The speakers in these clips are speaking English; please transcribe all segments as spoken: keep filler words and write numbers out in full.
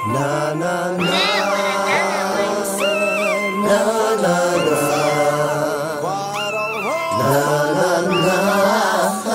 Na na na na na na na na.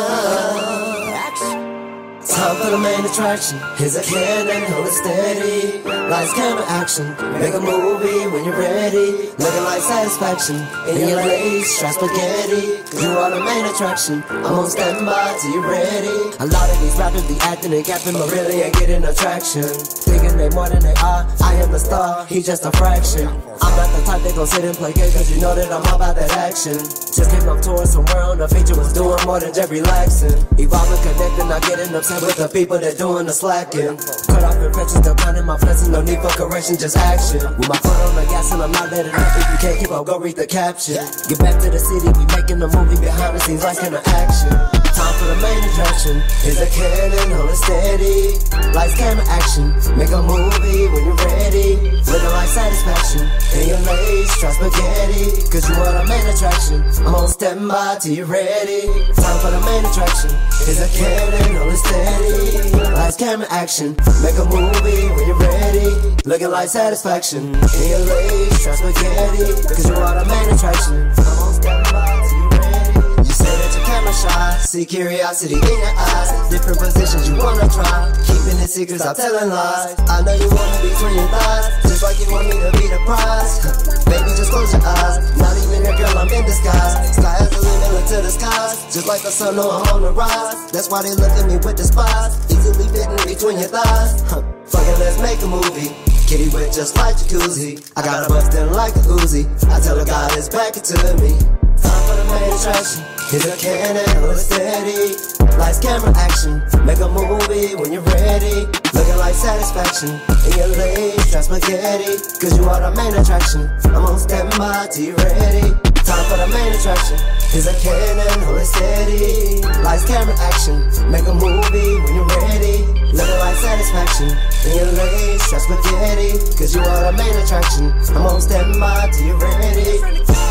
Time for the main attraction. Here's a cannon, hold it steady. Lights, camera, action. Make a movie when you're ready. Looking like satisfaction in your lace, strap spaghetti. Cause you are the main attraction. I'm on standby till you're ready. A lot of these rappers be acting and capping, but really ain't getting attraction. Thinking they more than they are. I am the star, he's just a fraction. I'm not the type that gon' sit and play games, cause you know that I'm all about that action. Just came up touring somewhere on the feature, was doing more than just relaxing. Evolving, connecting, not getting upset with the people that doing the slacking. Cut off impressions, still counting my blessings, no need for correction, just action. With my foot on the gas and I'm not letting up. If you can't keep up, go read the caption. Get back to the city, we making a movie behind the scenes, like in the action. Time for the main attraction. Here's a cannon, hold it steady. Lights, camera, action. Make a movie when you're ready. Looking like satisfaction in your lace, try spaghetti. Cause you are the main attraction. I'm on standby till you're ready. Time for the main attraction. Here's a cannon, hold it steady. Lights, camera, action. Make a movie when you're ready. Looking like satisfaction in your lace, try spaghetti. Cause you are the main attraction. I'm on standby till you're ready. You say that your camera shy, see curiosity in your eyes. Different positions you wanna try, keeping it secret, stop telling lies. I know you want me between your thighs, just like you want me to be the prize. Baby, just close your eyes, not even a girl, I'm in disguise. Sky has the limit, look to the skies, just like the sun, know I'm on the rise. That's why they look at me with despise, easily fitting between your thighs. Huh. Fuck it, let's make a movie. Kitty wet just like jacuzzi. I got her bustin' like a Uzi. I tell her God is back into me. Time for the main attraction. Here's a cannon, hold it steady. Lights, camera, action. Make a movie when you're ready. Looking like satisfaction in your lace, try spaghetti. Cause you are the main attraction. I'm on standby till you're ready. Time for the main attraction. Here's a cannon, hold it steady. Lights, camera, action. Make a movie when you're ready. Looking like satisfaction in your lace, try spaghetti. Cause you are the main attraction. I'm on standby till you're ready.